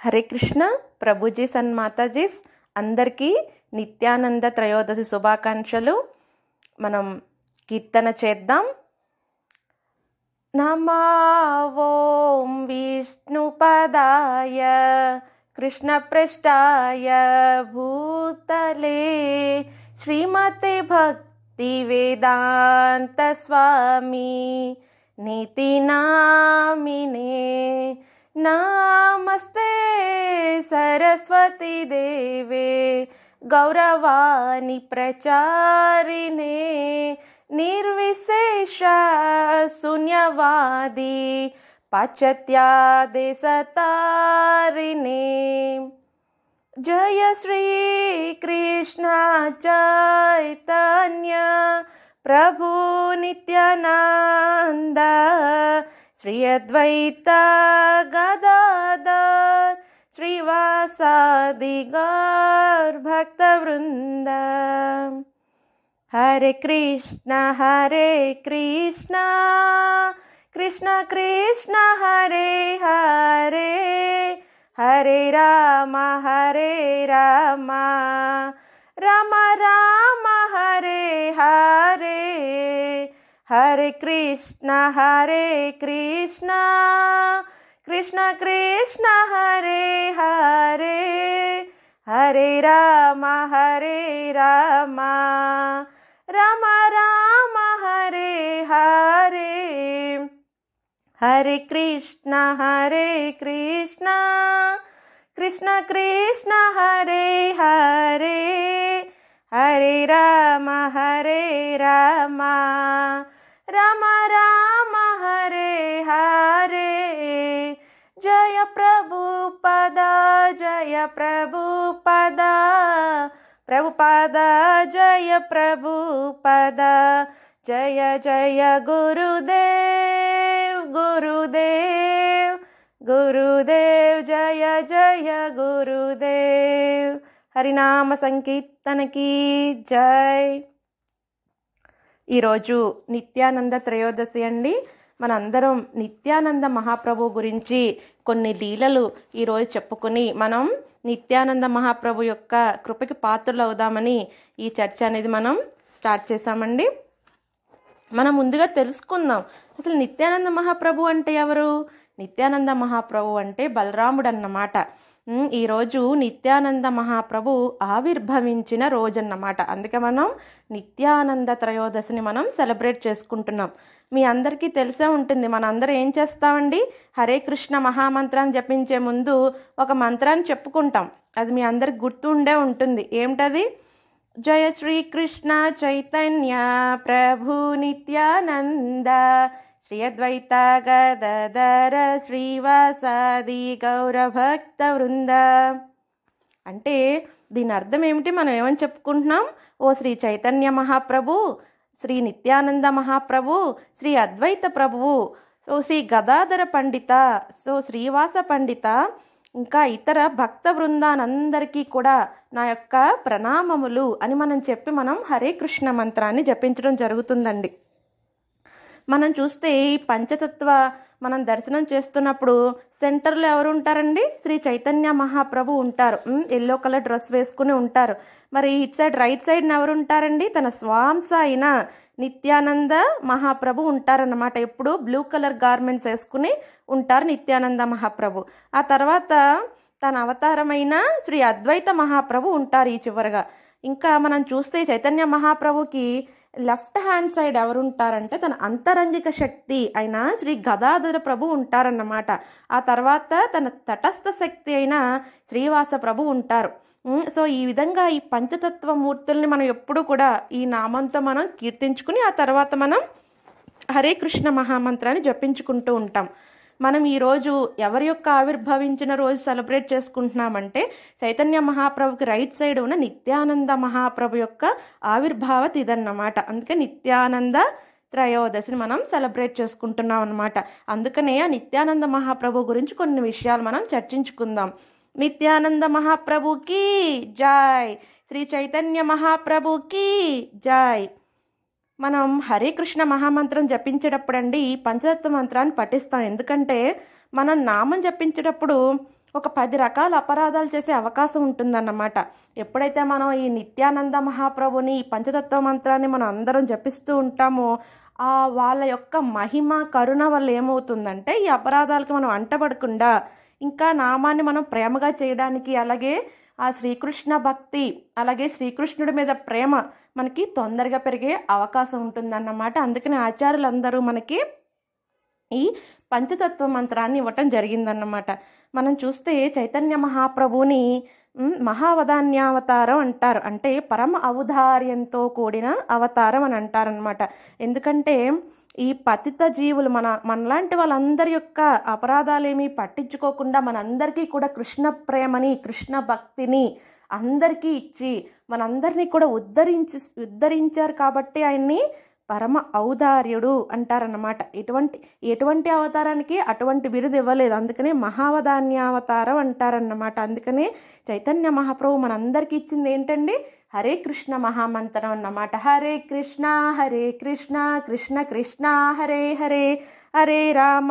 హరే కృష్ణ ప్రభుజీ సన్మాతాజీస్ అందరికీ నిత్యానంద త్రయోదశి శుభాకాంక్షలు. మనం కీర్తన చేద్దాం. నమో ఓం విష్ణుపదాయ కృష్ణప్రష్టాయ భూతలే శ్రీమతే భక్తి వేదాంత స్వామి నీతి నామినే నమస్తే సరస్వతి దేవే గౌరవాణి ప్రచారిణే నిర్విశేష శూన్యవాది పాశ్చాత్యాదేశతారిణే. జయ శ్రీ కృష్ణ చైతన్య ప్రభు నిత్యానంద శ్రీ అద్వైత గదాధర్ శ్రీవాసాది గౌర్ భక్త వృంద. హరే కృష్ణ కృష్ణ కృష్ణ హరే హరే హరే రామ రామ రామ హరే హరే. హరే కృష్ణ కృష్ణ కృష్ణ హరే హరే హరే రామ రామ రామ హరే హరే. హరే కృష్ణ కృష్ణ కృష్ణ హరే హరే హరే రామ రామ రామ హరే హరే. జయ ప్రభుపద జయ ప్రభుపద జయ ప్రభుపద జయ జయ గురుదేవ్ జయ జయ గురుదేవ్. హరినామ సంకీర్తనకి జై. ఈరోజు నిత్యానంద త్రయోదశి అండి. మనందరం నిత్యానంద మహాప్రభు గురించి కొన్ని లీలలు ఈరోజు చెప్పుకుని మనం నిత్యానంద మహాప్రభు యొక్క కృపకి పాత్రలు అవుదామని ఈ చర్చ అనేది మనం స్టార్ట్ చేశామండి. మనం ముందుగా తెలుసుకుందాం అసలు నిత్యానంద మహాప్రభు అంటే ఎవరు. నిత్యానంద మహాప్రభు అంటే బలరాముడు అన్నమాట. ఈరోజు నిత్యానంద మహాప్రభు ఆవిర్భవించిన రోజు అన్నమాట. అందుకే మనం నిత్యానంద త్రయోదశిని మనం సెలబ్రేట్ చేసుకుంటున్నాం. మీ అందరికీ తెలిసే ఉంటుంది, మనందరం ఏం చేస్తామండి, హరే కృష్ణ మహామంత్రాన్ని జపించే ముందు ఒక మంత్రాన్ని చెప్పుకుంటాం. అది మీ అందరికి గుర్తు ఉండే ఉంటుంది. ఏమిటది? జయ శ్రీకృష్ణ చైతన్య ప్రభు నిత్యానంద శ్రీ అద్వైత గదాధర శ్రీవాసాది గౌర భక్త వృంద. అంటే దీని అర్థం ఏమిటి? మనం ఏమని చెప్పుకుంటున్నాం? ఓ శ్రీ చైతన్య మహాప్రభు, శ్రీ నిత్యానంద మహాప్రభు, శ్రీ అద్వైత ప్రభువు, సో శ్రీ గదాధర పండిత, సో శ్రీవాస పండిత, ఇంకా ఇతర భక్త బృందానందరికీ కూడా నా యొక్క ప్రణామములు అని మనం చెప్పి మనం హరే కృష్ణ మంత్రాన్ని జపించడం జరుగుతుందండి. మనం చూస్తే ఈ పంచతత్వ మనం దర్శనం చేస్తున్నప్పుడు సెంటర్లో ఎవరు ఉంటారండి? శ్రీ చైతన్య మహాప్రభు ఉంటారు. ఎల్లో కలర్ డ్రెస్ వేసుకుని ఉంటారు. మరి ఇటు సైడ్ రైట్ సైడ్ ఎవరు ఉంటారండి? తన స్వాంస అయిన నిత్యానంద మహాప్రభు ఉంటారన్నమాట. ఎప్పుడు బ్లూ కలర్ గార్మెంట్స్ వేసుకుని ఉంటారు నిత్యానంద మహాప్రభు. ఆ తర్వాత తన అవతారమైన శ్రీ అద్వైత మహాప్రభు ఉంటారు ఈ చివరగా. ఇంకా మనం చూస్తే చైతన్య మహాప్రభుకి లెఫ్ట్ హ్యాండ్ సైడ్ ఎవరు ఉంటారంటే తన అంతరంగిక శక్తి అయిన శ్రీ గదాధర ప్రభు ఉంటారన్నమాట. ఆ తర్వాత తన తటస్థ శక్తి అయిన శ్రీవాస ప్రభు ఉంటారు. సో ఈ విధంగా ఈ పంచతత్వ మూర్తుల్ని మనం ఎప్పుడు కూడా ఈ నామంతో మనం కీర్తించుకుని ఆ తర్వాత మనం హరే కృష్ణ మహామంత్రాన్ని జపించుకుంటూ ఉంటాం. మనం ఈరోజు ఎవరి యొక్క ఆవిర్భవించిన రోజు సెలబ్రేట్ చేసుకుంటున్నామంటే చైతన్య మహాప్రభుకి రైట్ సైడ్ ఉన్న నిత్యానంద మహాప్రభు యొక్క ఆవిర్భావ తిథన్నమాట. అందుకే నిత్యానంద త్రయోదశిని మనం సెలబ్రేట్ చేసుకుంటున్నాం అన్నమాట. అందుకనే ఆ నిత్యానంద మహాప్రభు గురించి కొన్ని విషయాలు మనం చర్చించుకుందాం. నిత్యానంద మహాప్రభుకి జై, శ్రీ చైతన్య మహాప్రభుకి జై. మనం హరే కృష్ణ మహామంత్రం జపించేటప్పుడు అండి పంచతత్వ మంత్రాన్ని పఠిస్తాం. ఎందుకంటే మనం నామం జపించేటప్పుడు ఒక 10 రకాల అపరాధాలు చేసే అవకాశం ఉంటుందన్నమాట. ఎప్పుడైతే మనం ఈ నిత్యానంద మహాప్రభుని ఈ పంచతత్వ మంత్రాన్ని మనం అందరం జపిస్తూ ఉంటామో వాళ్ళ యొక్క మహిమ కరుణ వల్ల ఏమవుతుందంటే ఈ అపరాధాలకి మనం అంటబడకుండా ఇంకా నామాన్ని మనం ప్రేమగా చేయడానికి, అలాగే ఆ శ్రీకృష్ణ భక్తి, అలాగే శ్రీకృష్ణుడి మీద ప్రేమ మనకి తొందరగా పెరిగే అవకాశం ఉంటుందన్నమాట. అందుకని ఆచార్యులందరూ మనకి ఈ పంచతత్వ మంత్రాన్ని ఇవ్వటం జరిగిందన్నమాట. మనం చూస్తే చైతన్య మహాప్రభుని మహావదాన్యావతారం అంటారు. అంటే పరమ ఔదార్యంతో కూడిన అవతారం అని అంటారనమాట. ఎందుకంటే ఈ పతిత జీవులు మనలాంటి వాళ్ళందరి యొక్క అపరాధాలేమీ పట్టించుకోకుండా మనందరికీ కూడా కృష్ణ ప్రేమని, కృష్ణ భక్తిని అందరికీ ఇచ్చి మనందరినీ కూడా ఉద్ధరించారు కాబట్టి ఆయన్ని పరమ ఔదార్యుడు అంటారన్నమాట. ఎటువంటి అవతారానికి అటువంటి బిరుదు ఇవ్వలేదు, అందుకనే మహావదాన్యావతారం అంటారన్నమాట. అందుకనే చైతన్య మహాప్రభు మనందరికీ ఇచ్చింది ఏంటండి? హరే కృష్ణ మహామంత్రం అన్నమాట. హరే కృష్ణ కృష్ణ కృష్ణ హరే హరే, హరే రామ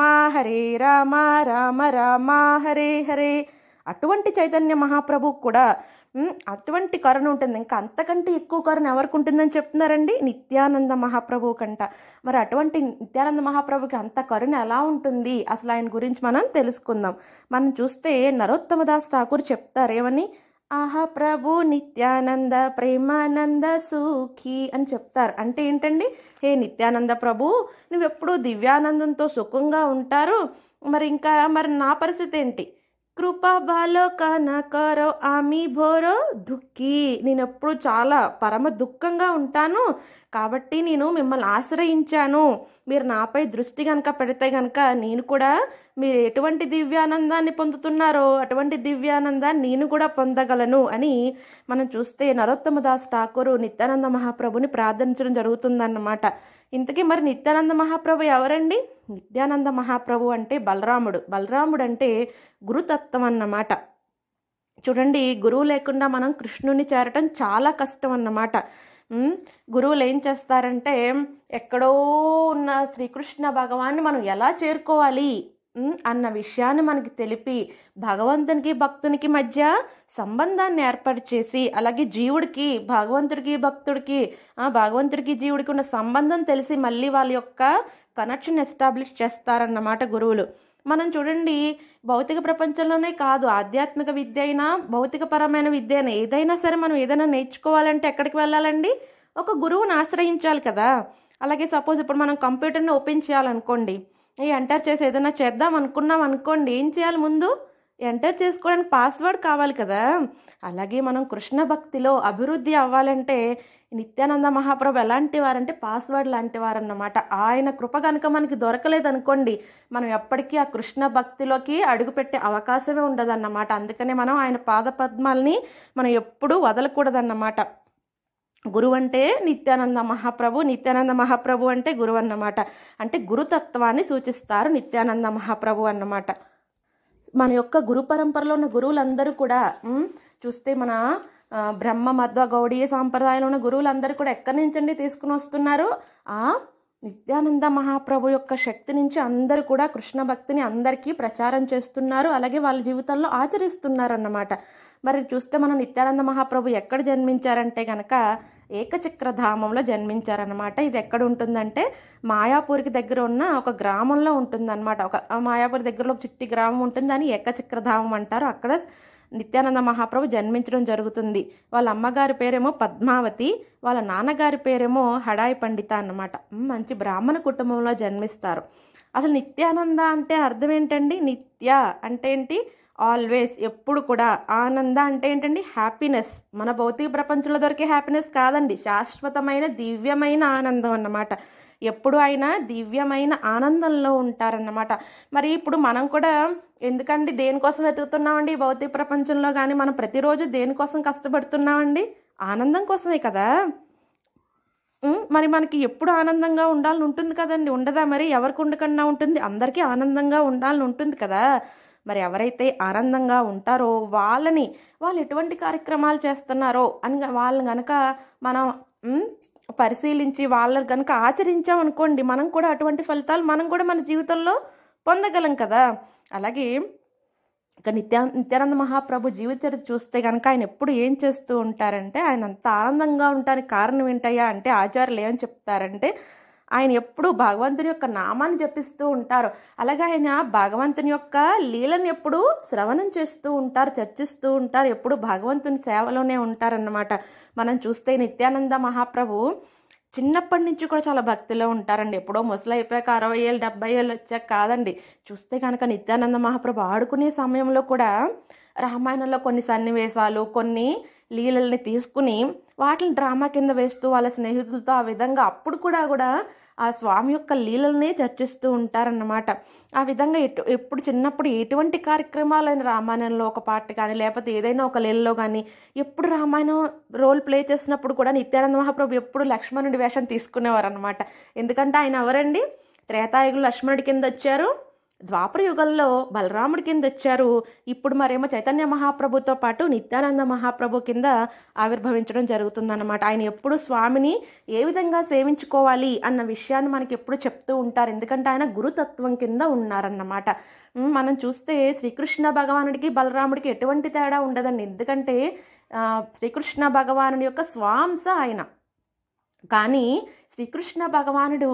రామ రామ హరే హరే. అటువంటి చైతన్య మహాప్రభు కూడా అటువంటి కరుణ ఉంటుంది. ఇంకా అంతకంటే ఎక్కువ కరుణ ఎవరికి ఉంటుందని చెప్తున్నారండి? నిత్యానంద మహాప్రభు కంట. మరి అటువంటి నిత్యానంద మహాప్రభుకి అంత కరుణ ఎలా ఉంటుంది? అసలు ఆయన గురించి మనం తెలుసుకుందాం. మనం చూస్తే నరోత్తమదాస్ ఠాకూర్ చెప్తారు ఏమని? ఆహా ప్రభు నిత్యానంద ప్రేమానంద సుఖీ అని చెప్తారు. అంటే ఏంటండి? హే నిత్యానంద ప్రభు, నువ్వెప్పుడు దివ్యానందంతో సుఖంగా ఉంటారు, మరి నా పరిస్థితి ఏంటి? కృపా బాలోకాన కరో ఆమి భోరో దుఃఖీ, నేను ఎప్పుడు చాలా పరమ దుఃఖంగా ఉంటాను, కాబట్టి నేను మిమ్మల్ని ఆశ్రయించాను. మీరు నాపై దృష్టి కనుక పెడితే కనుక నేను కూడా మీరు ఎటువంటి దివ్యానందాన్ని పొందుతున్నారో అటువంటి దివ్యానందాన్ని నేను కూడా పొందగలను అని మనం చూస్తే నరోత్తమదాస్ ఠాకూర్ నిత్యానంద మహాప్రభుని ప్రార్థించడం జరుగుతుందన్నమాట. ఇంతకీ మరి నిత్యానంద మహాప్రభు ఎవరండి? నిత్యానంద మహాప్రభు అంటే బలరాముడు అంటే గురుతత్వం అన్నమాట. చూడండి, గురువు లేకుండా మనం కృష్ణుని చేరటం చాలా కష్టం అన్నమాట. గురువులు ఏం చేస్తారంటే ఎక్కడో ఉన్న శ్రీకృష్ణ భగవాన్ని మనం ఎలా చేరుకోవాలి అన్న విషయాన్ని మనకి తెలిపి భగవంతునికి భక్తునికి మధ్య సంబంధాన్ని ఏర్పాటు చేసి, అలాగే జీవుడికి భగవంతుడికి జీవుడికి ఉన్న సంబంధం తెలిసి మళ్ళీ వాళ్ళ యొక్క కనెక్షన్ ఎస్టాబ్లిష్ చేస్తారన్నమాట గురువులు. మనం చూడండి, భౌతిక ప్రపంచంలోనే కాదు, ఆధ్యాత్మిక విద్య అయినా భౌతికపరమైన విద్య అయినా ఏదైనా సరే మనం ఏదైనా నేర్చుకోవాలంటే ఎక్కడికి వెళ్ళాలండి? ఒక గురువుని ఆశ్రయించాలి కదా. అలాగే సపోజ్ ఇప్పుడు మనం కంప్యూటర్ని ఓపెన్ చేయాలనుకోండి, ఎంటర్ చేసి ఏదైనా చేద్దాం అనుకున్నాం అనుకోండి, ఏం చేయాలి? ముందు ఎంటర్ చేసుకోవడానికి పాస్వర్డ్ కావాలి కదా. అలాగే మనం కృష్ణ భక్తిలో అభివృద్ధి అవ్వాలంటే నిత్యానంద మహాప్రభు ఎలాంటి వారంటే పాస్వర్డ్ లాంటి వారన్నమాట. ఆయన కృప కనుక మనకి దొరకలేదనుకోండి, మనం ఎప్పటికీ ఆ కృష్ణ భక్తిలోకి అడుగుపెట్టే అవకాశమే ఉండదన్నమాట. అందుకనే మనం ఆయన పాద పద్మాలని మనం ఎప్పుడూ వదలకూడదన్నమాట. గురువు అంటే నిత్యానంద మహాప్రభు అంటే గురువు అన్నమాట. అంటే గురుతత్వాన్ని సూచిస్తారు నిత్యానంద మహాప్రభు అన్నమాట. మన యొక్క గురు పరంపరలో ఉన్న గురువులందరూ కూడా చూస్తే మన బ్రహ్మ మధ్వ గౌడీయ సాంప్రదాయంలో ఉన్న గురువులందరూ కూడా ఎక్కడి నుంచండి తీసుకుని వస్తున్నారు? ఆ నిత్యానంద మహాప్రభు యొక్క శక్తి నుంచి అందరూ కూడా కృష్ణ భక్తిని అందరికీ ప్రచారం చేస్తున్నారు, అలాగే వాళ్ళ జీవితంలో ఆచరిస్తున్నారు అన్నమాట. మరి చూస్తే మనం నిత్యానంద మహాప్రభు ఎక్కడ జన్మించారంటే కనుక ఏకచక్రధామంలో జన్మించారనమాట. ఇది ఎక్కడ ఉంటుందంటే మాయాపూర్కి దగ్గర ఉన్న ఒక గ్రామంలో ఉంటుందన్నమాట. మాయాపూర్ దగ్గరలో ఒక చిట్టి గ్రామం ఉంటుంది, దాన్ని ఏకచక్రధామం అంటారు. అక్కడ నిత్యానంద మహాప్రభు జన్మించడం జరుగుతుంది. వాళ్ళ అమ్మగారి పేరేమో పద్మావతి, వాళ్ళ నాన్నగారి పేరేమో హడాయి పండిత అన్నమాట. మంచి బ్రాహ్మణ కుటుంబంలో జన్మిస్తారు. అసలు నిత్యానంద అంటే అర్థం ఏంటండి? నిత్య అంటే ఏంటి? ఆల్వేస్, ఎప్పుడు కూడా. ఆనంద అంటే ఏంటండి? హ్యాపీనెస్. మన భౌతిక ప్రపంచంలో దొరికే హ్యాపీనెస్ కాదండి, శాశ్వతమైన దివ్యమైన ఆనందం అన్నమాట. ఎప్పుడు అయినా దివ్యమైన ఆనందంలో ఉంటారన్నమాట. మరి ఇప్పుడు మనం కూడా ఎందుకండి దేనికోసం వెతుకుతున్నామండి భౌతిక ప్రపంచంలో? కానీ మనం ప్రతిరోజు దేనికోసం కష్టపడుతున్నామండి? ఆనందం కోసమే కదా. మరి మనకి ఎప్పుడు ఆనందంగా ఉండాలని ఉంటుంది కదండి, ఉండదా? మరి ఎవరికి ఉండకుండా ఉంటుంది? అందరికీ ఆనందంగా ఉండాలని ఉంటుంది కదా. మరి ఎవరైతే ఆనందంగా ఉంటారో వాళ్ళు ఎటువంటి కార్యక్రమాలు చేస్తున్నారో అని వాళ్ళని కనుక మనం పరిశీలించి వాళ్ళని కనుక ఆచరించామనుకోండి, మనం కూడా అటువంటి ఫలితాలు మనం కూడా మన జీవితంలో పొందగలం కదా. అలాగే ఇక నిత్యానంద మహాప్రభు జీవిత చరిత్ర చూస్తే కనుక ఆయన ఎప్పుడు ఏం చేస్తూ ఉంటారంటే, ఆయన అంత ఆనందంగా ఉండడానికి కారణం ఏంటయ్యా అంటే ఆచార్యులు ఏమని చెప్తారంటే, ఆయన ఎప్పుడు భగవంతుని యొక్క నామాన్ని జపిస్తూ ఉంటారు. అలాగే ఆయన భగవంతుని యొక్క లీలను ఎప్పుడు శ్రవణం చేస్తూ ఉంటారు, చర్చిస్తూ ఉంటారు, ఎప్పుడు భగవంతుని సేవలోనే ఉంటారన్నమాట. మనం చూస్తే నిత్యానంద మహాప్రభు చిన్నప్పటి నుంచి కూడా చాలా భక్తిలో ఉంటారండి. ఎప్పుడో ముసలి అయిపోయాక 60 ఏళ్ళు 70 ఏళ్ళు వచ్చాక కాదండి. చూస్తే కనుక నిత్యానంద మహాప్రభు ఆడుకునే సమయంలో కూడా రామాయణంలో కొన్ని సన్నివేశాలు, కొన్ని లీలల్ని తీసుకుని వాటిని డ్రామా కింద వేస్తూ వాళ్ళ స్నేహితులతో ఆ విధంగా అప్పుడు కూడా ఆ స్వామి యొక్క లీలల్ని చర్చిస్తూ ఉంటారన్నమాట. ఆ విధంగా ఎప్పుడు చిన్నప్పుడు ఎటువంటి కార్యక్రమాలైన రామాయణంలో ఒక పాట కానీ లేకపోతే ఏదైనా ఒక లీలలో కానీ ఎప్పుడు రామాయణం రోల్ ప్లే చేసినప్పుడు కూడా నిత్యానంద మహాప్రభు ఎప్పుడు లక్ష్మణుడి వేషం తీసుకునేవారు అనమాట. ఎందుకంటే ఆయన ఎవరండి? త్రేతాయుగులు లక్ష్మణుడి కింద వచ్చారు, ద్వాపర యుగంలో బలరాముడి కింద వచ్చారు, ఇప్పుడు మరేమో చైతన్య మహాప్రభుతో పాటు నిత్యానంద మహాప్రభు కింద ఆవిర్భవించడం జరుగుతుందన్నమాట. ఆయన ఎప్పుడు స్వామిని ఏ విధంగా సేవించుకోవాలి అన్న విషయాన్ని మనకి ఎప్పుడు చెప్తూ ఉంటారు. ఎందుకంటే ఆయన గురుతత్వం కింద ఉన్నారన్నమాట. మనం చూస్తే శ్రీకృష్ణ భగవానుడికి బలరాముడికి ఎటువంటి తేడా ఉండదండి. ఎందుకంటే శ్రీకృష్ణ భగవానుడి యొక్క స్వాంశ ఆయన. కానీ శ్రీకృష్ణ భగవానుడు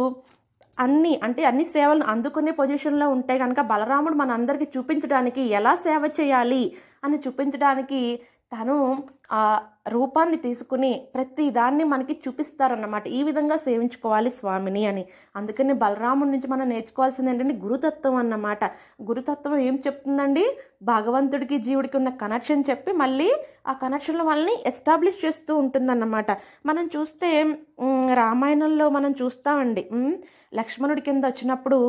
అన్ని సేవలను అందుకునే పొజిషన్లో ఉంటే కనుక బలరాముడు మన అందరికీ చూపించడానికి ఎలా సేవ చేయాలి అని చూపించడానికి తను ఆ రూపాన్ని తీసుకుని ప్రతి దాన్ని మనకి చూపిస్తారన్నమాట. ఈ విధంగా సేవించుకోవాలి స్వామిని అని. అందుకని బలరాముడి నుంచి మనం నేర్చుకోవాల్సింది ఏంటంటే గురుతత్వం అన్నమాట. గురుతత్వం ఏం చెప్తుందండి? భగవంతుడికి జీవుడికి ఉన్న కనెక్షన్ చెప్పి మళ్ళీ ఆ కనెక్షన్ల వాళ్ళని ఎస్టాబ్లిష్ చేస్తూ ఉంటుందన్నమాట. మనం చూస్తే రామాయణంలో మనం చూస్తామండి, లక్ష్మణుడి కింద వచ్చినప్పుడు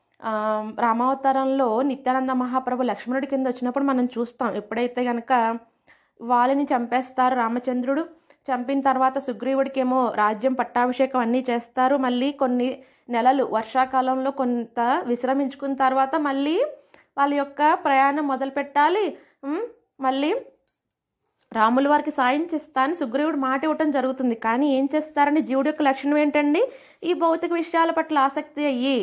రామావతారంలో నిత్యానంద మహాప్రభు లక్ష్మణుడి కింద వచ్చినప్పుడు మనం చూస్తాం. ఎప్పుడైతే కనుక వాళ్ళని చంపేస్తారు రామచంద్రుడు, చంపిన తర్వాత సుగ్రీవుడికేమో రాజ్యం పట్టాభిషేకం అన్నీ చేస్తారు. మళ్ళీ కొన్ని నెలలు వర్షాకాలంలో కొంత విశ్రమించుకున్న తర్వాత మళ్ళీ వాళ్ళ యొక్క ప్రయాణం మొదలు పెట్టాలి. మళ్ళీ రాముల వారికి సాయం చేస్తానని సుగ్రీవుడు మాట ఇవ్వటం జరుగుతుంది. కానీ ఏం చేస్తారని జీవుడి యొక్క లక్షణం ఏంటండి? ఈ భౌతిక విషయాల పట్ల ఆసక్తి అయ్యి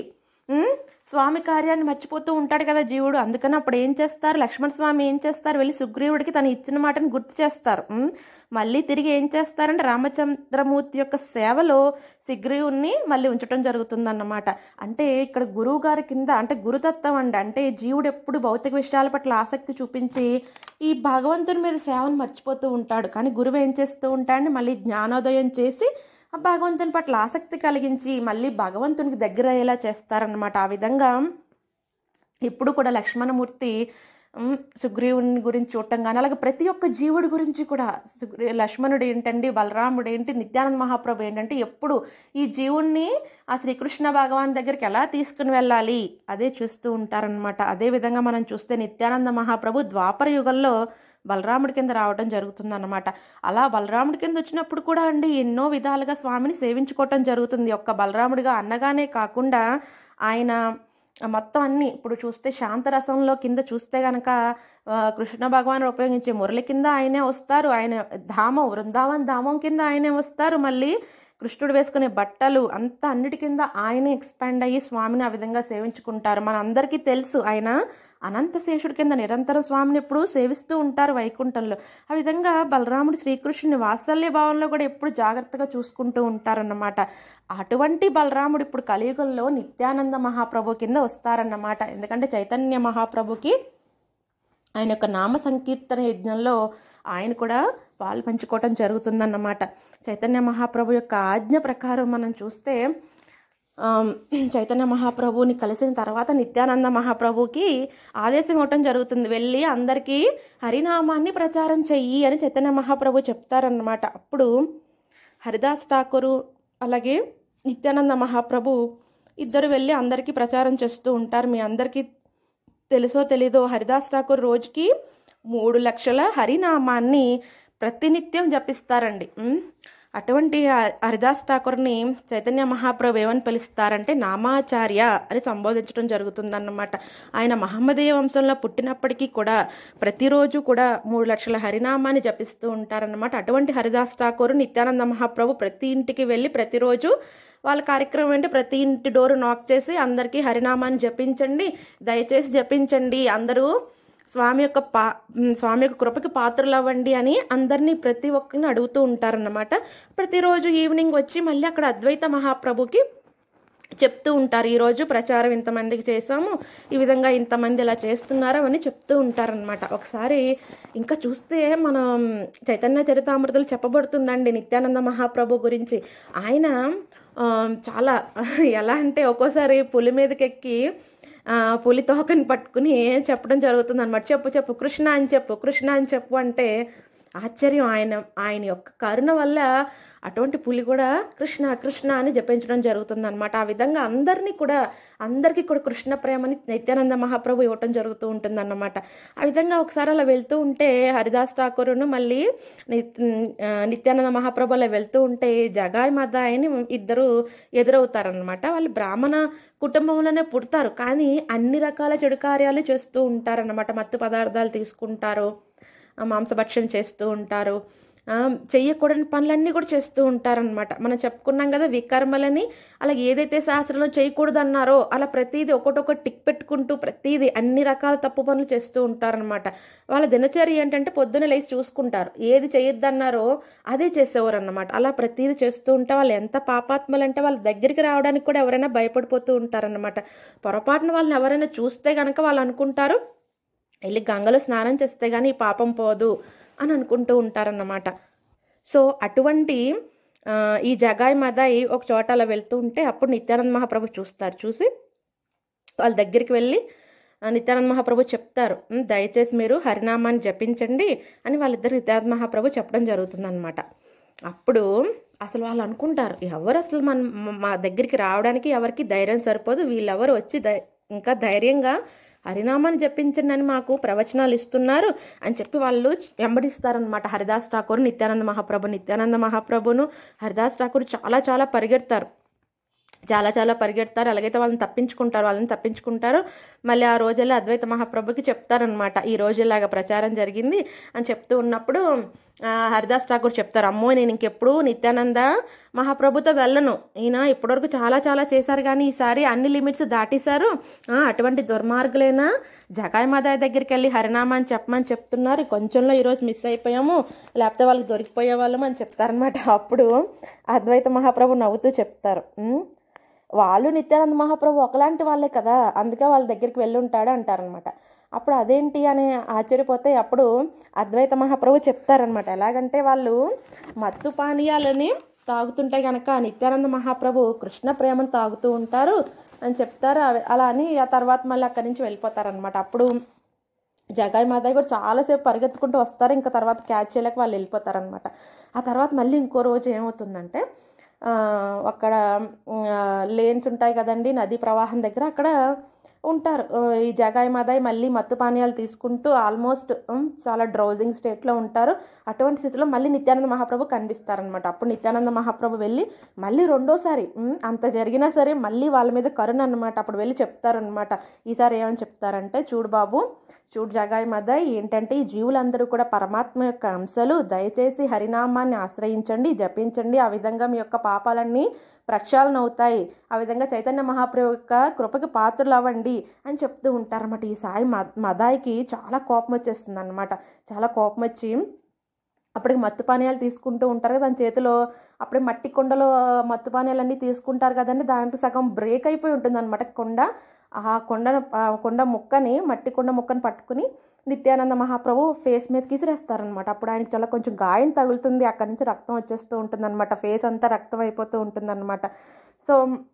స్వామి కార్యాన్ని మర్చిపోతూ ఉంటాడు కదా జీవుడు. అందుకని అప్పుడు ఏం చేస్తారు? లక్ష్మణ స్వామి ఏం చేస్తారు? వెళ్ళి సుగ్రీవుడికి తను ఇచ్చిన మాటను గుర్తు చేస్తారు. మళ్ళీ తిరిగి ఏం చేస్తారంటే రామచంద్రమూర్తి యొక్క సేవలో సుగ్రీవుణ్ణి మళ్ళీ ఉంచడం జరుగుతుందన్నమాట. అంటే ఇక్కడ గురువు గారి కింద అంటే గురుతత్వం అండి. అంటే జీవుడు ఎప్పుడు భౌతిక విషయాల పట్ల ఆసక్తి చూపించి ఈ భగవంతుని మీద సేవను మర్చిపోతూ ఉంటాడు. కానీ గురువు ఏం చేస్తూ ఉంటాడని మళ్ళీ జ్ఞానోదయం చేసి ఆ భగవంతుని పట్ల ఆసక్తి కలిగించి మళ్ళీ భగవంతునికి దగ్గర అయ్యేలా చేస్తారన్నమాట. ఆ విధంగా ఇప్పుడు కూడా లక్ష్మణమూర్తి సుగ్రీవుని గురించి చూడటం కానీ అలాగే ప్రతి ఒక్క జీవుడి గురించి కూడా లక్ష్మణుడు ఏంటండి, బలరాముడు ఏంటి, నిత్యానంద మహాప్రభు ఏంటంటే ఎప్పుడు ఈ జీవుణ్ణి ఆ శ్రీకృష్ణ భగవాన్ దగ్గరికి ఎలా తీసుకుని వెళ్ళాలి అదే చూస్తూ ఉంటారనమాట. అదేవిధంగా మనం చూస్తే నిత్యానంద మహాప్రభు ద్వాపర యుగంలో బలరాముడి కింద రావడం జరుగుతుందన్నమాట. అలా బలరాముడి కింద వచ్చినప్పుడు కూడా అండి ఎన్నో విధాలుగా స్వామిని సేవించుకోవటం జరుగుతుంది. ఒక్క బలరాముడిగా అన్నగానే కాకుండా ఆయన మొత్తం అన్ని ఇప్పుడు చూస్తే శాంతరసంలో కింద చూస్తే కనుక కృష్ణ భగవాన్ ఉపయోగించే మురళి కింద ఆయనే వస్తారు. ఆయన ధామం వృందావన్ ధామం కింద ఆయనే వస్తారు. మళ్ళీ కృష్ణుడు వేసుకునే బట్టలు అంతా అన్నిటి కింద ఆయనే ఎక్స్పాండ్ అయ్యి స్వామిని ఆ విధంగా సేవించుకుంటారు. మన అందరికీ తెలుసు ఆయన అనంతశేషుడి కింద నిరంతరం స్వామిని ఎప్పుడు సేవిస్తూ ఉంటారు వైకుంఠంలో. ఆ విధంగా బలరాముడు శ్రీకృష్ణుని వాత్సల్య భావంలో కూడా ఎప్పుడు జాగ్రత్తగా చూసుకుంటూ ఉంటారన్నమాట. అటువంటి బలరాముడు ఇప్పుడు కలియుగంలో నిత్యానంద మహాప్రభు కింద వస్తారన్నమాట. ఎందుకంటే చైతన్య మహాప్రభుకి ఆయన యొక్క నామ సంకీర్తన యజ్ఞంలో ఆయన కూడా పాలు పంచుకోవటం జరుగుతుందన్నమాట. చైతన్య మహాప్రభు యొక్క ఆజ్ఞ ప్రకారం మనం చూస్తే చైతన్య మహాప్రభుని కలిసిన తర్వాత నిత్యానంద మహాప్రభుకి ఆదేశం ఇవ్వటం జరుగుతుంది. వెళ్ళి అందరికీ హరినామాన్ని ప్రచారం చెయ్యి అని చైతన్య మహాప్రభు చెప్తారన్నమాట. అప్పుడు హరిదాస్ ఠాకూరు అలాగే నిత్యానంద మహాప్రభు ఇద్దరు వెళ్ళి అందరికీ ప్రచారం చేస్తూ ఉంటారు. మీ అందరికీ తెలుసో తెలీదో హరిదాస్ ఠాకూర్ రోజుకి 3 లక్షల హరినామాన్ని ప్రతినిత్యం జపిస్తారండి. అటువంటి హరిదాస్ ఠాకూర్ని చైతన్య మహాప్రభు ఏమని పిలుస్తారంటే నామాచార్య అని సంబోధించడం జరుగుతుందన్నమాట. ఆయన మహమ్మదీయ వంశంలో పుట్టినప్పటికీ కూడా ప్రతిరోజు కూడా 3 లక్షల హరినామాన్ని జపిస్తూ ఉంటారన్నమాట. అటువంటి హరిదాస్ ఠాకూర్ నిత్యానంద మహాప్రభు ప్రతి ఇంటికి వెళ్ళి ప్రతిరోజు వాళ్ళ కార్యక్రమం ఏంటి, ప్రతి ఇంటి డోరు నాక్ చేసి అందరికీ హరినామాన్ని జపించండి, దయచేసి జపించండి, అందరూ స్వామి యొక్క కృపకి పాత్రలు అవ్వండి అని అందరినీ ప్రతి ఒక్కరిని అడుగుతూ ఉంటారన్నమాట. ప్రతిరోజు ఈవినింగ్ వచ్చి మళ్ళీ అక్కడ అద్వైత మహాప్రభుకి చెప్తూ ఉంటారు, ఈరోజు ప్రచారం ఇంతమందికి చేసాము, ఈ విధంగా ఇంతమంది ఇలా చేస్తున్నారు అని చెప్తూ ఉంటారనమాట. ఒకసారి ఇంకా చూస్తే మనం చైతన్య చరితామృతులు చెప్పబడుతుందండి నిత్యానంద మహాప్రభు గురించి. ఆయన చాలా ఎలా అంటే ఒక్కోసారి పులి మీదకి ఎక్కి పులి తోకని పట్టుకుని చెప్పడం జరుగుతుంది అనమాట. చెప్పు చెప్పు కృష్ణ అని చెప్పు, కృష్ణ అని చెప్పు అంటే ఆశ్చర్యం. ఆయన యొక్క కరుణ వల్ల అటువంటి పులి కూడా కృష్ణ కృష్ణ అని జపించడం జరుగుతుంది అనమాట. ఆ విధంగా అందరికీ కూడా కృష్ణ ప్రేమని నిత్యానంద మహాప్రభు ఇవ్వటం జరుగుతూ ఉంటుంది అన్నమాట. ఆ విధంగా ఒకసారి అలా వెళ్తూ ఉంటే హరిదాస్ ఠాకూరును మళ్ళీ నిత్యానంద మహాప్రభు అలా వెళ్తూ ఉంటే జగాయ్ మదాయిని ఇద్దరు ఎదురవుతారనమాట. వాళ్ళు బ్రాహ్మణ కుటుంబంలోనే పుడతారు, కానీ అన్ని రకాల చెడు కార్యాలు చేస్తూ ఉంటారన్నమాట. మత్తు పదార్థాలు తీసుకుంటారు, మాంసభక్షణ చేస్తూ ఉంటారు, చెయ్యకూడని పనులన్నీ కూడా చేస్తూ ఉంటారనమాట. మనం చెప్పుకున్నాం కదా వికర్మలని. అలా ఏదైతే శాస్త్రంలో చేయకూడదు అన్నారో అలా ప్రతిదీ ఒకటొకటి టిక్ పెట్టుకుంటూ ప్రతిదీ అన్ని రకాల తప్పు పనులు చేస్తూ ఉంటారనమాట. వాళ్ళ దినచర్య ఏంటంటే పొద్దున్న లేచి చూసుకుంటారు, ఏది చేయొద్దన్నారో అదే చేసేవారు అన్నమాట. అలా ప్రతిదీ చేస్తూ ఉంటే వాళ్ళు ఎంత పాపాత్మలు అంటే వాళ్ళ దగ్గరికి రావడానికి కూడా ఎవరైనా భయపడిపోతూ ఉంటారనమాట. పొరపాటున వాళ్ళని ఎవరైనా చూస్తే కనుక వాళ్ళు అనుకుంటారు, వెళ్ళి గంగలో స్నానం చేస్తే కానీ ఈ పాపం పోదు అని అనుకుంటూ ఉంటారన్నమాట. సో అటువంటి ఈ జగాయ్ మదాయి ఒక చోట అలా వెళ్తూ ఉంటే అప్పుడు నిత్యానంద మహాప్రభు చూస్తారు. చూసి వాళ్ళ దగ్గరికి వెళ్ళి నిత్యానంద మహాప్రభు చెప్తారు, దయచేసి మీరు హరినామాన్ని జపించండి అని వాళ్ళిద్దరు నిత్యానంద మహాప్రభు చెప్పడం జరుగుతుందన్నమాట. అప్పుడు అసలు వాళ్ళు అనుకుంటారు, ఎవరు అసలు మా దగ్గరికి రావడానికి ఎవరికి ధైర్యం సరిపోదు, వీళ్ళెవరు వచ్చి ఇంకా ధైర్యంగా హరినామాన్ని జపించండి అని మాకు ప్రవచనాలు ఇస్తున్నారు అని చెప్పి వాళ్ళు వెంబడిస్తారనమాట హరిదాస్ ఠాకూర్ నిత్యానంద మహాప్రభును హరిదాస్ ఠాకూర్ చాలా పరిగెడతారు. అలాగైతే వాళ్ళని తప్పించుకుంటారు. మళ్ళీ ఆ రోజుల్లో అద్వైత మహాప్రభుకి చెప్తారనమాట, ఈ రోజు ఇలాగా ప్రచారం జరిగింది అని చెప్తూ ఉన్నప్పుడు హరిదాస్ ఠాకూర్ చెప్తారు, అమ్మో నేను ఇంకెప్పుడు నిత్యానంద మహాప్రభుతో వెళ్ళను, ఈయన ఇప్పటివరకు చాలా చేశారు కానీ ఈసారి అన్ని లిమిట్స్ దాటేశారు, అటువంటి దుర్మార్గులైన జగాయ్ మదాయ్ దగ్గరికి వెళ్ళి హరినామాన్ని చెప్పమని చెప్తున్నారు, కొంచెంలో ఈరోజు మిస్ అయిపోయాము, లేకపోతే వాళ్ళకి దొరికిపోయే వాళ్ళము అని చెప్తారనమాట. అప్పుడు అద్వైత మహాప్రభు నవ్వుతూ చెప్తారు, వాళ్ళు నిత్యానంద మహాప్రభు ఒకలాంటి వాళ్ళే కదా, అందుకే వాళ్ళ దగ్గరికి వెళ్ళి ఉంటాడు అంటారనమాట. అప్పుడు అదేంటి అని ఆశ్చర్యపోతే అప్పుడు అద్వైత మహాప్రభు చెప్తారనమాట, ఎలాగంటే వాళ్ళు మత్తు పానీయాలని తాగుతుంటే కనుక నిత్యానంద మహాప్రభు కృష్ణ ప్రేమను తాగుతూ ఉంటారు అని చెప్తారు. అలా అని ఆ తర్వాత మళ్ళీ అక్కడి నుంచి వెళ్ళిపోతారనమాట. అప్పుడు జగాయ్ మాదాయ్ కూడా చాలాసేపు పరిగెత్తుకుంటూ వస్తారు, ఇంకా తర్వాత క్యాచ్ చేయలేక వాళ్ళు వెళ్ళిపోతారనమాట. ఆ తర్వాత మళ్ళీ ఇంకో రోజు ఏమవుతుందంటే అక్కడ లేన్స్ ఉంటాయి కదండి నదీ ప్రవాహం దగ్గర, అక్కడ ఉంటారు ఈ జగాయ్ మదాయ్ మళ్ళీ మత్తు పానీయాలు తీసుకుంటూ ఆల్మోస్ట్ చాలా డ్రౌజింగ్ స్టేట్లో ఉంటారు. అటువంటి స్థితిలో మళ్ళీ నిత్యానంద మహాప్రభు కనిపిస్తారనమాట. అప్పుడు నిత్యానంద మహాప్రభు వెళ్ళి మళ్ళీ రెండోసారి అంత జరిగినా సరే మళ్ళీ వాళ్ళ మీద కరుణ అనమాట. అప్పుడు వెళ్ళి చెప్తారనమాట, ఈసారి ఏమని చెప్తారంటే, చూడు జగాయ్ మదాయ్, ఏంటంటే ఈ జీవులందరూ కూడా పరమాత్మ యొక్క అంశాలు, దయచేసి హరినామాన్ని ఆశ్రయించండి, జపించండి, ఆ విధంగా మీ యొక్క పాపాలన్నీ ప్రక్షాళన అవుతాయి, ఆ విధంగా చైతన్య మహాప్రభు యొక్క కృపకి పాత్రలు అవ్వండి అని చెప్తూ ఉంటారన్నమాట. ఈ సాయి మదాయికి చాలా కోపం వచ్చేస్తుంది అనమాట. చాలా కోపం వచ్చి అప్పటికి మత్తు పానీయాలు తీసుకుంటూ ఉంటారు కదా, దాని చేతిలో అప్పుడే మట్టి కొండలో మత్తు పానీయాలన్నీ తీసుకుంటారు కదండి, దాంట్లో సగం బ్రేక్ అయిపోయి ఉంటుంది అనమాట కొండ. ఆ మట్టి కొండ ముక్కని పట్టుకుని నిత్యానంద మహాప్రభు ఫేస్ మీదకి విసిరేస్తారనమాట. అప్పుడు ఆయనకి చాలా కొంచెం గాయం తగులుతుంది, అక్కడి నుంచి రక్తం వచ్చేస్తూ ఉంటుంది అనమాట, ఫేస్ అంతా రక్తం అయిపోతూ ఉంటుంది అనమాట. సో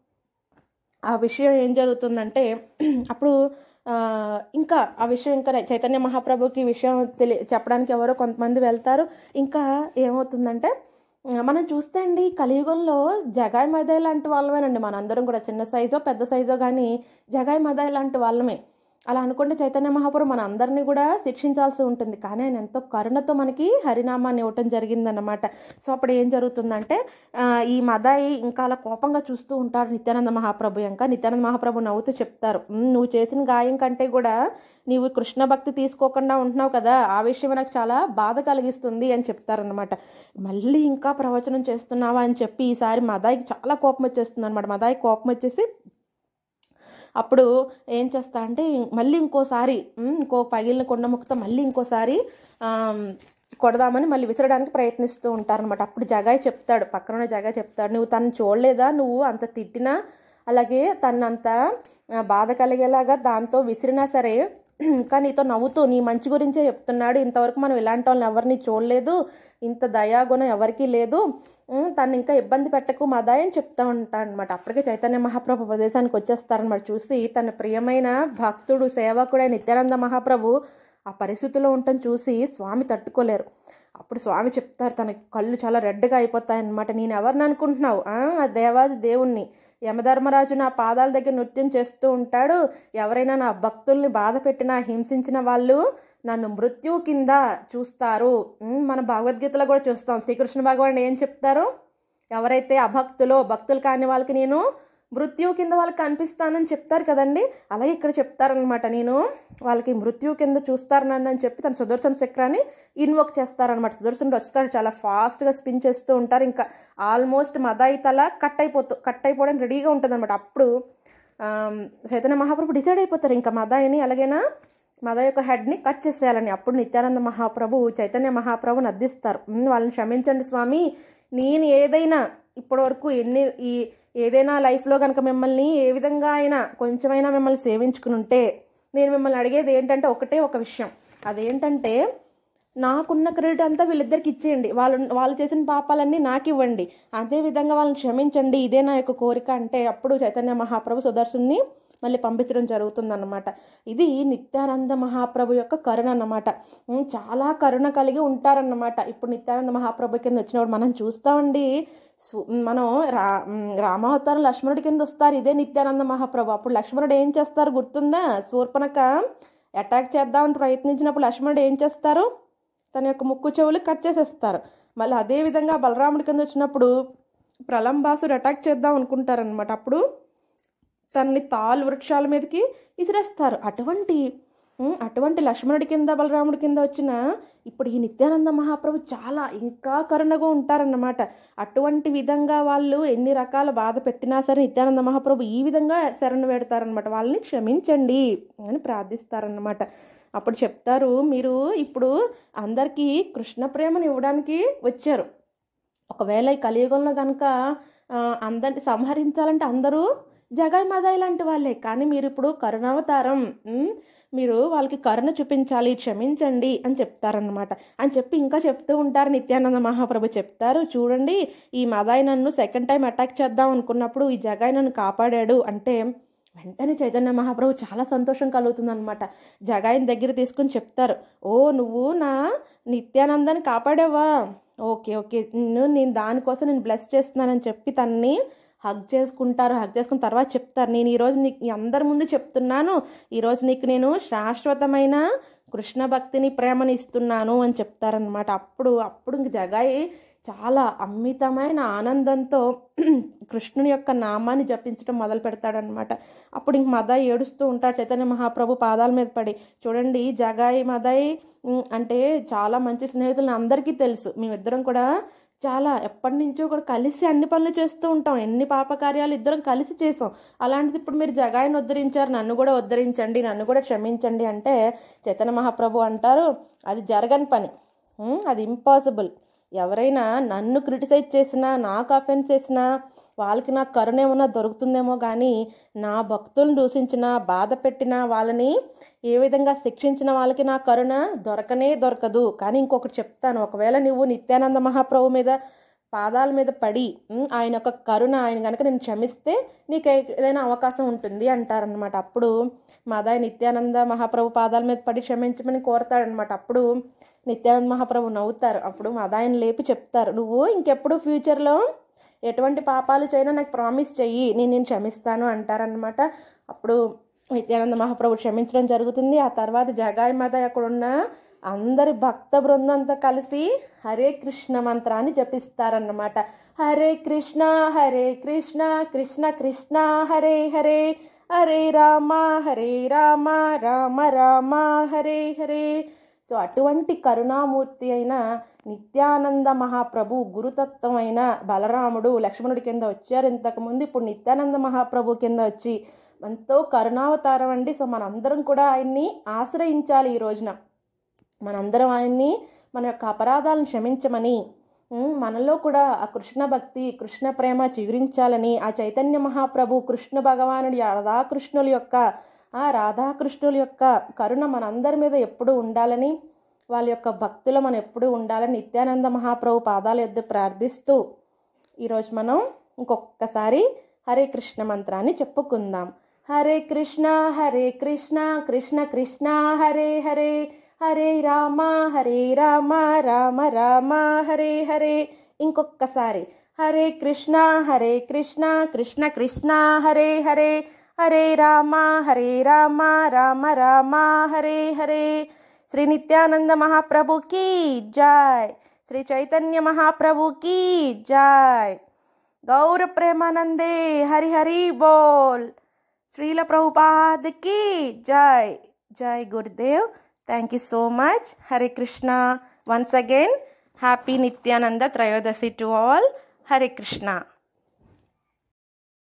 ఆ విషయం ఏం జరుగుతుందంటే అప్పుడు ఇంకా ఆ విషయం ఇంకా చైతన్య మహాప్రభుకి ఈ విషయం చెప్పడానికి ఎవరో కొంతమంది వెళ్తారు. ఇంకా ఏమవుతుందంటే మనం చూస్తే అండి కలియుగంలో జగాయ్ మదాయ్ లాంటి వాళ్ళమేనండి మనందరం కూడా, చిన్న సైజో పెద్ద సైజో కానీ జగాయ్ మదాయ్ లాంటి వాళ్ళమే. అలా అనుకుంటే చైతన్య మహాప్రభు మన అందరినీ కూడా శిక్షించాల్సి ఉంటుంది, కానీ ఆయన ఎంతో కరుణతో మనకి హరినామాన్ని ఇవ్వటం జరిగిందన్నమాట. సో అప్పుడు ఏం జరుగుతుందంటే ఈ మదాయి ఇంకా అలా కోపంగా చూస్తూ ఉంటారు నిత్యానంద మహాప్రభు. ఇంకా నిత్యానంద మహాప్రభు నవ్వుతూ చెప్తారు, నువ్వు చేసిన గాయం కంటే కూడా నీవు కృష్ణ భక్తి తీసుకోకుండా ఉంటున్నావు కదా, ఆ విషయం నాకు చాలా బాధ కలిగిస్తుంది అని చెప్తారనమాట. మళ్ళీ ఇంకా ప్రవచనం చేస్తున్నావా అని చెప్పి ఈసారి మదాయికి చాలా కోపం వచ్చేస్తుంది అనమాట. మదాయి కోపం వచ్చేసి అప్పుడు ఏం చేస్తా అంటే మళ్ళీ ఇంకోసారి ఇంకో పగిలిన కొండ ముక్కతో మళ్ళీ ఇంకోసారి కొడదామని మళ్ళీ విసరడానికి ప్రయత్నిస్తూ ఉంటారనమాట. అప్పుడు జగాయి చెప్తాడు, పక్కన జగాయి చెప్తాడు, నువ్వు తను చూడలేదా, నువ్వు అంత తిట్టినా అలాగే తనంత బాధ కలిగేలాగా దాంతో విసిరినా సరే ఇంకా నీతో నవ్వుతూ నీ మంచి గురించే చెప్తున్నాడు, ఇంతవరకు మనం ఇలాంటి వాళ్ళని ఎవరిని చూడలేదు, ఇంత దయాగుణం ఎవరికీ లేదు, తను ఇంకా ఇబ్బంది పెట్టకు మదాయి అని చెప్తా ఉంటాడు అనమాట. అప్పటికే చైతన్య మహాప్రభు ప్రదేశానికి వచ్చేస్తారనమాట. చూసి తన ప్రియమైన భక్తుడు సేవకుడైన నిత్యానంద మహాప్రభు ఆ పరిస్థితిలో ఉండటం చూసి స్వామి తట్టుకోలేరు. అప్పుడు స్వామి చెప్తారు, తన కళ్ళు చాలా రెడ్గా అయిపోతాయన్నమాట. నేను ఎవరిని అనుకుంటున్నావు, ఆ దేవాది దేవుణ్ణి, యమధర్మరాజు నా పాదాల దగ్గర నృత్యం చేస్తూ ఉంటాడు, ఎవరైనా నా భక్తుల్ని బాధ పెట్టినా హింసించిన వాళ్ళు నన్ను మృత్యువు కింద చూస్తారు. మన భగవద్గీతలో కూడా చూస్తాం, శ్రీకృష్ణ భగవానుడు ఏం చెప్తారు, ఎవరైతే అభక్తులో భక్తులు కాని వాళ్ళకి నేను మృత్యువు కింద వాళ్ళకి కనిపిస్తానని చెప్తారు కదండి. అలాగే ఇక్కడ చెప్తారనమాట, నేను వాళ్ళకి మృత్యువు కింద చూస్తారు నన్ను అని చెప్పి తన సుదర్శన చక్రాన్ని ఇన్వోక్ చేస్తారనమాట. సుదర్శనుడు వస్తాడు, చాలా ఫాస్ట్గా స్పిన్ చేస్తూ ఉంటారు. ఇంకా ఆల్మోస్ట్ మదాయి తల కట్ అయిపోవడానికి రెడీగా ఉంటుంది అనమాట. అప్పుడు చైతన్య మహాప్రభు డిసైడ్ అయిపోతారు, ఇంకా మదాయిని అలాగైనా మదాయి యొక్క హెడ్ని కట్ చేసేయాలని. అప్పుడు నిత్యానంద మహాప్రభు చైతన్య మహాప్రభుని అర్థిస్తారు, వాళ్ళని క్షమించండి స్వామి, నేను ఏదైనా ఇప్పటివరకు ఏదైనా లైఫ్లో కనుక మిమ్మల్ని ఏ విధంగా అయినా కొంచెమైనా మిమ్మల్ని సేవించుకుని ఉంటే నేను మిమ్మల్ని అడిగేది ఏంటంటే ఒకటే ఒక విషయం, అదేంటంటే నాకున్న క్రెడిట్ అంతా వీళ్ళిద్దరికి ఇచ్చేయండి, వాళ్ళు చేసిన పాపాలన్నీ నాకు ఇవ్వండి, అదేవిధంగా వాళ్ళని క్షమించండి, ఇదే నా యొక్క కోరిక అంటే అప్పుడు చైతన్య మహాప్రభు సుదర్శన్ని మళ్ళీ పంపించడం జరుగుతుందన్నమాట. ఇది నిత్యానంద మహాప్రభు యొక్క కరుణ అన్నమాట. చాలా కరుణ కలిగి ఉంటారన్నమాట. ఇప్పుడు నిత్యానంద మహాప్రభు కింద వచ్చినప్పుడు మనం చూస్తామండి, మనం రామావతారం లక్ష్మణుడి కింద వస్తారు, ఇదే నిత్యానంద మహాప్రభు. అప్పుడు లక్ష్మణుడు ఏం చేస్తారు గుర్తుందా, శూర్పణఖ అటాక్ చేద్దామని ప్రయత్నించినప్పుడు లక్ష్మణుడు ఏం చేస్తారు, తన యొక్క ముక్కు చెవులు కట్ చేసేస్తారు. మళ్ళీ అదేవిధంగా బలరాముడి కింద వచ్చినప్పుడు ప్రలంబాసుడు అటాక్ చేద్దాం అనుకుంటారనమాట. అప్పుడు తనని తాళ్ళు వృక్షాల మీదకి విసిరేస్తారు. అటువంటి లక్ష్మణుడి కింద బలరాముడి కింద వచ్చిన ఇప్పుడు ఈ నిత్యానంద మహాప్రభు చాలా ఇంకా కరుణగా ఉంటారన్నమాట. అటువంటి విధంగా వాళ్ళు ఎన్ని రకాల బాధ పెట్టినా సరే నిత్యానంద మహాప్రభు ఈ విధంగా శరణు వేడతారనమాట, వాళ్ళని క్షమించండి అని ప్రార్థిస్తారన్నమాట. అప్పుడు చెప్తారు, మీరు ఇప్పుడు అందరికీ కృష్ణ ప్రేమను ఇవ్వడానికి వచ్చారు, ఒకవేళ ఈ కలియుగంలో కనుక అందరిని సంహరించాలంటే అందరూ జగాయి మదాయి లాంటి వాళ్ళే, కానీ మీరు ఇప్పుడు కరుణావతారం, మీరు వాళ్ళకి కరుణ చూపించాలి, క్షమించండి అని చెప్తారనమాట. అని చెప్పి ఇంకా చెప్తూ ఉంటారు నిత్యానంద మహాప్రభు చెప్తారు, చూడండి ఈ మదాయి నన్ను సెకండ్ టైం అటాక్ చేద్దాం అనుకున్నప్పుడు ఈ జగాయి నన్ను కాపాడాడు అంటే వెంటనే చైతన్య మహాప్రభు చాలా సంతోషం కలుగుతుందనమాట. జగాయిని దగ్గర తీసుకుని చెప్తారు, ఓ నువ్వు నా నిత్యానందాన్ని కాపాడావా, ఓకే ఓకే నేను దానికోసం నేను బ్లెస్ చేస్తున్నానని చెప్పి తనని హగ్ చేసుకుంటారు. హగ్ చేసుకున్న తర్వాత చెప్తారు, నేను ఈరోజు నీకు అందరి ముందు చెప్తున్నాను, ఈరోజు నీకు నేను శాశ్వతమైన కృష్ణ భక్తిని ప్రేమని ఇస్తున్నాను అని చెప్తారనమాట. అప్పుడు ఇంక జగాయి చాలా అమితమైన ఆనందంతో కృష్ణుని యొక్క నామాన్ని జపించడం మొదలు పెడతాడనమాట. అప్పుడు ఇంక మదాయి ఏడుస్తూ ఉంటాడు చైతన్య మహాప్రభు పాదాల మీద పడి. చూడండి జగాయి మదాయి అంటే చాలా మంచి స్నేహితులు అందరికీ తెలుసు, మేమిద్దరం కూడా చాలా ఎప్పటి నుంచో కూడా కలిసి అన్ని పనులు చేస్తూ ఉంటాం, ఎన్ని పాపకార్యాలు ఇద్దరం కలిసి చేసాం, అలాంటిది ఇప్పుడు మీరు జగాయిని ఉద్ధరించారు, నన్ను కూడా ఉద్ధరించండి, నన్ను కూడా క్షమించండి అంటే చైతన్య మహాప్రభు అంటారు, అది జరగని పని, అది ఇంపాసిబుల్, ఎవరైనా నన్ను క్రిటిసైజ్ చేసినా నాకు అఫెన్స్ చేసినా వాళ్ళకి నాకు కరుణ ఏమన్నా దొరుకుతుందేమో కానీ నా భక్తులను దూషించినా బాధ పెట్టినా వాళ్ళని ఏ విధంగా శిక్షించిన వాళ్ళకి నా కరుణ దొరకదు. కానీ ఇంకొకటి చెప్తాను, ఒకవేళ నువ్వు నిత్యానంద మహాప్రభు మీద పాదాల మీద పడి ఆయన యొక్క కరుణ ఆయన కనుక నేను క్షమిస్తే నీకు ఏదైనా అవకాశం ఉంటుంది అంటారనమాట. అప్పుడు మదాయి నిత్యానంద మహాప్రభు పాదాల మీద పడి క్షమించమని కోరతాడనమాట. అప్పుడు నిత్యానంద మహాప్రభు నవ్వుతారు. అప్పుడు మదాయిని లేపి చెప్తారు, నువ్వు ఇంకెప్పుడు ఫ్యూచర్లో ఎటువంటి పాపాలు చేయనా నాకు ప్రామిస్ చెయ్యి, నేను క్షమిస్తాను అంటారనమాట. అప్పుడు నిత్యానంద మహాప్రభు క్షమించడం జరుగుతుంది. ఆ తర్వాత జగాయి మదాయి అక్కడ ఉన్న అందరి భక్త బృందంతో కలిసి హరే కృష్ణ మంత్రాన్ని జపిస్తారన్నమాట. హరే కృష్ణ కృష్ణ కృష్ణ హరే హరే, హరే రామ రామ రామ హరే హరే. సో అటువంటి కరుణామూర్తి అయిన నిత్యానంద మహాప్రభు గురుతత్వం అయిన బలరాముడు లక్ష్మణుడి కింద వచ్చారు ఇంతకుముందు. ఇప్పుడు నిత్యానంద మహాప్రభు కింద వచ్చి ఎంతో కరుణావతారం అండి. సో మనందరం కూడా ఆయన్ని ఆశ్రయించాలి. ఈ రోజున మనందరం ఆయన్ని మన యొక్క అపరాధాలను క్షమించమని, మనలో కూడా ఆ కృష్ణ భక్తి కృష్ణ ప్రేమ చిగురించాలని, ఆ చైతన్య మహాప్రభు కృష్ణ భగవానుడి రాధాకృష్ణుల యొక్క కరుణ మనందరి మీద ఎప్పుడూ ఉండాలని, వాళ్ళ యొక్క భక్తులు మనం ఎప్పుడూ ఉండాలని నిత్యానంద మహాప్రభు పాదాల యొద్ద ప్రార్థిస్తూ ఈరోజు మనం ఇంకొకసారి హరే కృష్ణ మంత్రాన్ని చెప్పుకుందాం. హరే కృష్ణ కృష్ణ కృష్ణ హరే హరే, హరే రామ రామ రామ హరే హరే. ఇంకొకసారి హరే కృష్ణ కృష్ణ కృష్ణ హరే హరే, హరే రామ రామ రామ హరే హరే. శ్రీ నిత్యానంద మహాప్రభు की जय, శ్రీ చైతన్య మహాప్రభు की जय. गौर प्रेमानंदे हरि हरि बोल. श्रील प्रभुपाद की जय. जय गुरुदेव. Thank you so much. Hare Krishna. Once again, happy Nityananda Trayodasi to all. Hare Krishna.